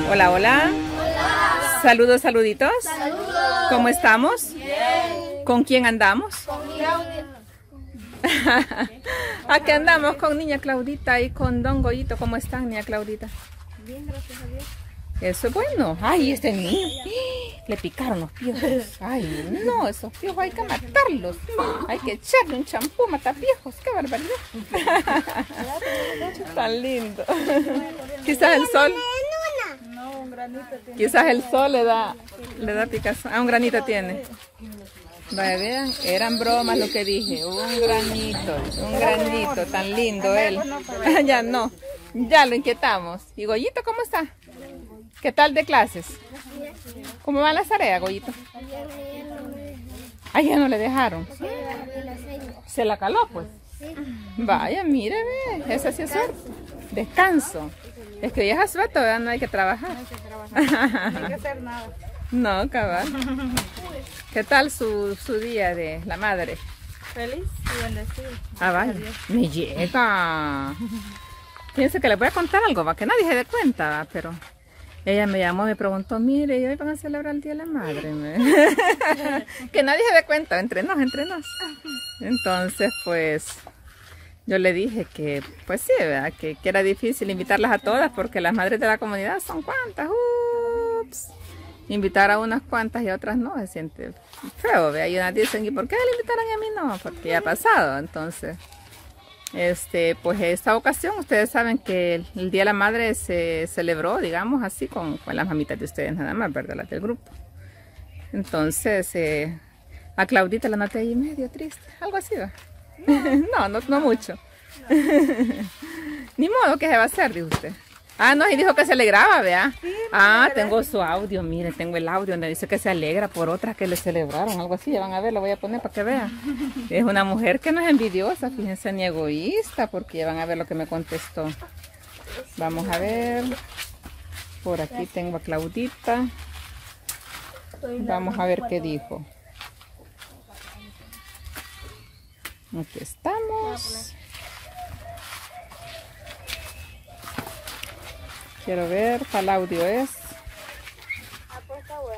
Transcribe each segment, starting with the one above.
Hola, hola. Hola. Saludos, saluditos. Saludos. ¿Cómo estamos? Bien. ¿Con quién andamos? Con Claudia. Aquí andamos con niña Claudita y con don Goyito. ¿Cómo están, niña Claudita? Bien, gracias a Dios. Eso es bueno. Ay, este niño. Le picaron los piojos. Ay, no, esos piojos hay que matarlos. Hay que echarle un champú matapiojos. ¡Qué barbaridad! Tan lindo. Quizás el sol. No, un granito tiene. Quizás el sol le da picazón. Ah, un granito tiene. Vaya, vean, eran bromas lo que dije. Un granito, tan lindo él. Ya no, ya lo inquietamos. ¿Y Goyito cómo está? ¿Qué tal de clases? ¿Cómo van las tareas, Goyito? Ah, ya no le dejaron. ¿Se la caló, pues? Vaya, mire, ve, esa sí es suerte. Descanso. Es que hoy es asueto, ¿verdad? No hay que trabajar. No hay que hacer nada. No, cabal. ¿Qué tal su día de la madre? Feliz y bendecido. Ah, vaya. Me llega. Fíjense que les voy a contar algo, va, que nadie se dé cuenta, va, pero ella me llamó y me preguntó, mire, ¿y hoy van a celebrar el Día de la Madre? Que nadie se dé cuenta, entre nos. Entonces, pues, yo le dije que, pues sí, ¿verdad? Que era difícil invitarlas a todas porque las madres de la comunidad son cuantas. Ups. Invitar a unas cuantas y a otras no, se siente feo, ¿ve? Y unas dicen, ¿y por qué le invitaron y a mí no? Porque ya ha pasado. Entonces, pues esta ocasión, ustedes saben que el Día de la Madre se celebró, digamos así, con las mamitas de ustedes nada más, ¿verdad? Las del grupo. Entonces, a Claudita la noté ahí medio triste, algo así, ¿va? No mucho. Ni modo que se va a hacer, dijo usted. Ah, no, y dijo que se alegraba, ¿vea? Sí, tengo su audio, mire, tengo el audio donde dice que se alegra por otras que le celebraron, algo así, ya van a ver, lo voy a poner para que vean. Es una mujer que no es envidiosa, fíjense, ni egoísta, porque ya van a ver lo que me contestó. Vamos a ver, por aquí tengo a Claudita, vamos a ver qué dijo. Aquí estamos. Quiero ver cuál audio es. Ah, pues está bueno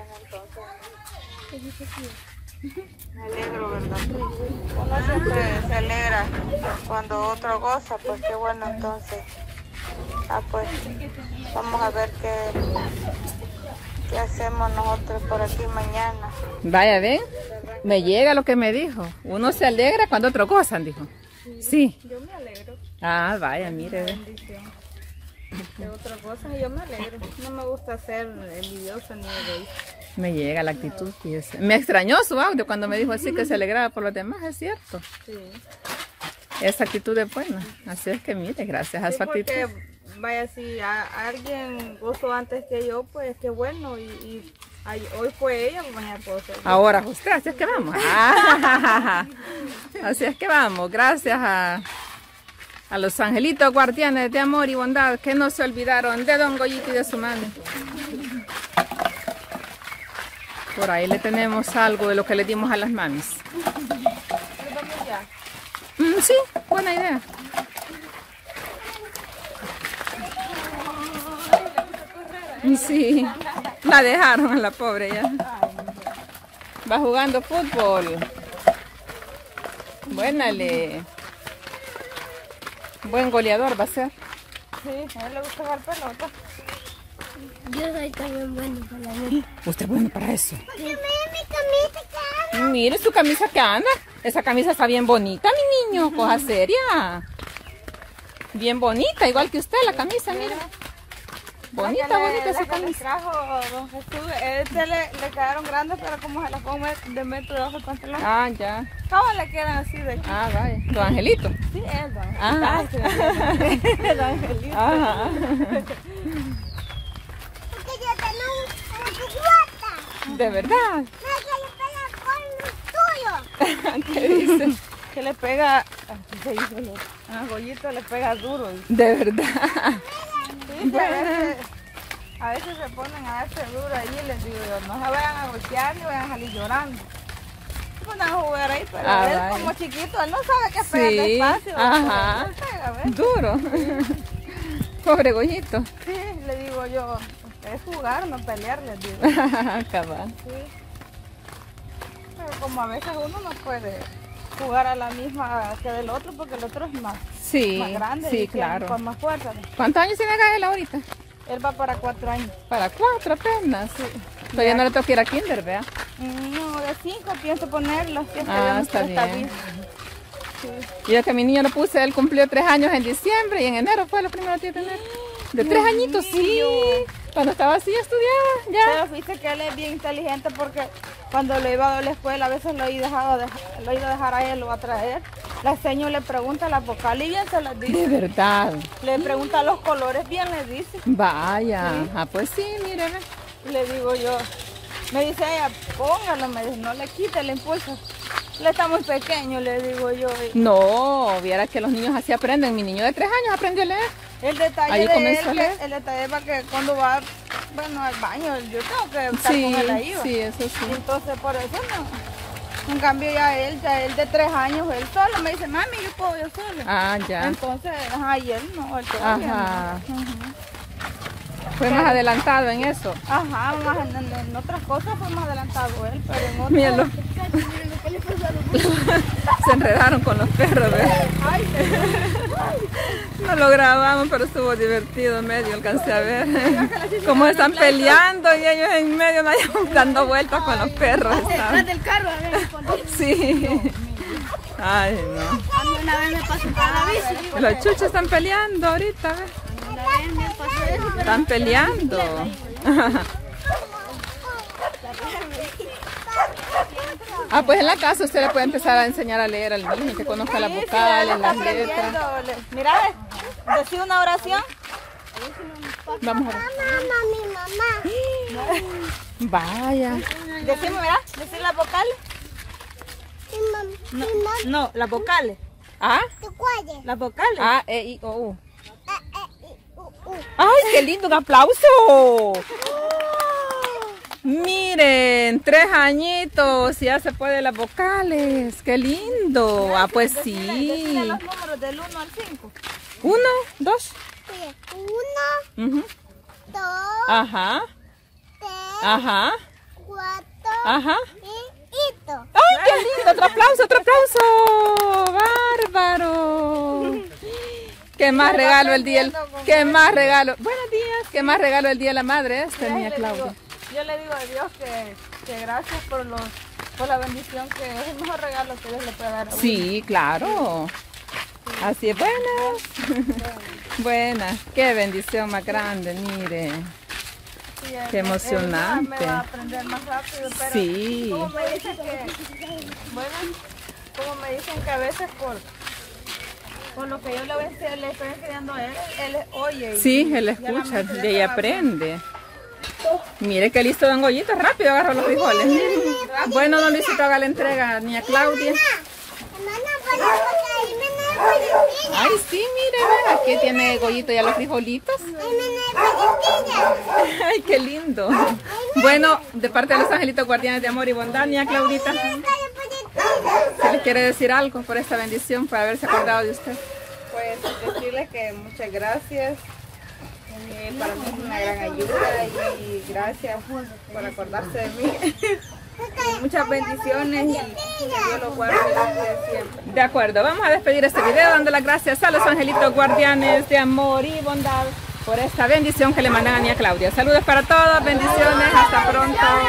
entonces. Me alegro, ¿verdad? Uno siempre se alegra cuando otro goza, pues qué bueno entonces. Pues vamos a ver qué hacemos nosotros por aquí mañana. Vaya, ven, me llega lo que me dijo. Uno se alegra cuando otro gozan, dijo. Sí. Yo me alegro. Ah, vaya, mire. Bendición. De otra cosa yo me alegro. No me gusta ser envidiosa ni egoísta. Me llega la actitud, fíjese. Me extrañó su audio cuando me dijo así que se alegraba por los demás, es cierto. Sí. Esa actitud es buena. Así es que mire, gracias a su actitud. Vaya, si alguien gozó antes que yo, pues qué bueno. Y hoy fue ella, mañana puedo ser. Ahora usted, así es que vamos. Así es que vamos, gracias a los angelitos guardianes de amor y bondad que no se olvidaron de don Goyito y de su mami. Por ahí le tenemos algo de lo que le dimos a las mamis. Sí, buena idea. Sí, la dejaron a la pobre ya. Va jugando fútbol. Buénale. Buen goleador va a ser. Sí, a él le gusta jugar pelota. Yo soy también bueno para la pelota. Usted es bueno para eso. Porque mire mi camisa que anda. Mire su camisa que anda. Esa camisa está bien bonita, mi niño. Cosa seria. Bien bonita, igual que usted la camisa, mire. Bonita esa camisa. Trajo don Jesús, le quedaron grandes, pero como se las pongo de metro debajo del pantalón. Ah, ya. ¿Cómo le quedan así de aquí? Ah, vaya. Don Angelito. Sí, es don Angelito. Ajá. Don Angelito. Ajá. Porque yo tengo un guata. ¿De verdad? No, que le pega con el tuyo. ¿Qué dice? Que le pega, Goyito le pega duro. De verdad. Sí, a veces se ponen a darse duro ahí, les digo yo, no se vayan a golpear ni vayan a salir llorando. Se ponen a jugar ahí, pero él vaya. como chiquito, él no sabe qué pegar despacio. Ajá. Pega, ¿ves? Duro. Pobre Goyito. Sí, le digo yo, es jugar, no pelear, les digo. Cabal. Sí. Pero como a veces uno no puede jugar a la misma que del otro porque el otro es más, Sí, más grande sí, y tiene claro. con más fuerza. ¿Cuántos años tiene Gael ahorita? Él va para 4 años. Para 4 apenas. Todavía no le toca ir a kinder, ¿vea? No, de 5 pienso ponerlo. Si es que Ah, Dios nos está presta bien. vida. Sí. Yo que mi niño lo puse, él cumplió 3 años en diciembre y en enero fue los primeros días de enero. De 3 añitos, sí. mío. Cuando estaba así estudiaba, ya. Pero fíjate que él es bien inteligente porque cuando lo iba a la escuela a veces lo he ido a dejar a él o a traer. La señora le pregunta las vocales y bien se las De dice. verdad. Le pregunta los colores, bien le dice. Vaya. Sí. Ah, pues sí, mire. ve. Y le digo yo, me dice ella, póngalo, me dice, no le quite el impulso. Él está muy pequeño, le digo yo. No, viera que los niños así aprenden. Mi niño de 3 años aprendió a leer. El detalle Ahí de comenzó a él, leer. el detalle es que cuando va, bueno, al baño, yo tengo que estar Sí, con él ahí. ¿va? sí, eso Y sí. entonces por eso no. En cambio ya él de 3 años, él solo me dice, mami, yo puedo yo solo. Ah, ya. Entonces, ajá, y él no, él todavía Ajá. no. Fue más adelantado en eso. Ajá, más en otras cosas fue más adelantado él, pero en otras... Míralo. Se enredaron con los perros, ¿ves? Ay, No lo grabamos, pero estuvo divertido en medio, alcancé a ver. Cómo están peleando y ellos en medio dando vueltas con los perros. estaban. del carro, a ver, Sí. Ay, no. a mí una vez me pasó con la bici. Los chuchos están peleando ahorita, ¿ves? Una vez me pasó eso, pero Están peleando. Ah, pues en la casa usted le puede empezar a enseñar a leer al niño, que conozca las sí, vocales, él las está letras. aprendiendo. Mira, decía una oración. Vamos a ver. mamá, mi mamá. Vaya. Decimos, mira, decir las vocales. No, las vocales. ¿Ah? Las vocales. A, E, I, O, U. ¡Ay, qué lindo! ¡Un aplauso! Miren, 3 añitos, ya se puede las vocales. ¡Qué lindo! Ah, pues Decirle sí. los números del 1 al 5. 1, 2. 1, Ujú. 2, Ajá, 3, ajá, 4 ajá. y hito. ¡Ay, qué lindo! ¡Otro aplauso, otro aplauso! ¡Bárbaro! ¿Qué más regalo el día? ¿Qué más regalo? Buenos días. ¿Qué más regalo el día de la madre niña Claudia? Yo le digo a Dios que gracias por la bendición, que es el mejor regalo que Dios le puede dar a uno. Sí, claro. Así es, buenas. Buenas. Qué bendición más grande, mire. Sí, Qué emocionante. Me va a aprender más rápido, pero Sí. como me dicen que a veces por lo que yo le estoy enseñando a él oye. y Sí, él ya la escucha, mente de le ella va aprende. Mire qué listo don Goyito, rápido agarró los frijoles. Bueno, don Luisito, haga la entrega a niña Claudia. Ay, sí, mire, ve, aquí tiene Goyito ya los frijolitos. Ay, qué lindo. Bueno, de parte de los angelitos guardianes de amor y bondad, niña Claudita, ¿se les quiere decir algo por esta bendición, por haberse acordado de usted? Pues decirles que muchas gracias. Para mí es una gran ayuda y gracias por acordarse de mí. Y muchas bendiciones y que Dios los guarde siempre. De acuerdo, vamos a despedir este video dando las gracias a los angelitos guardianes de amor y bondad por esta bendición que le mandan a niña Claudia. Saludos para todos, bendiciones, hasta pronto.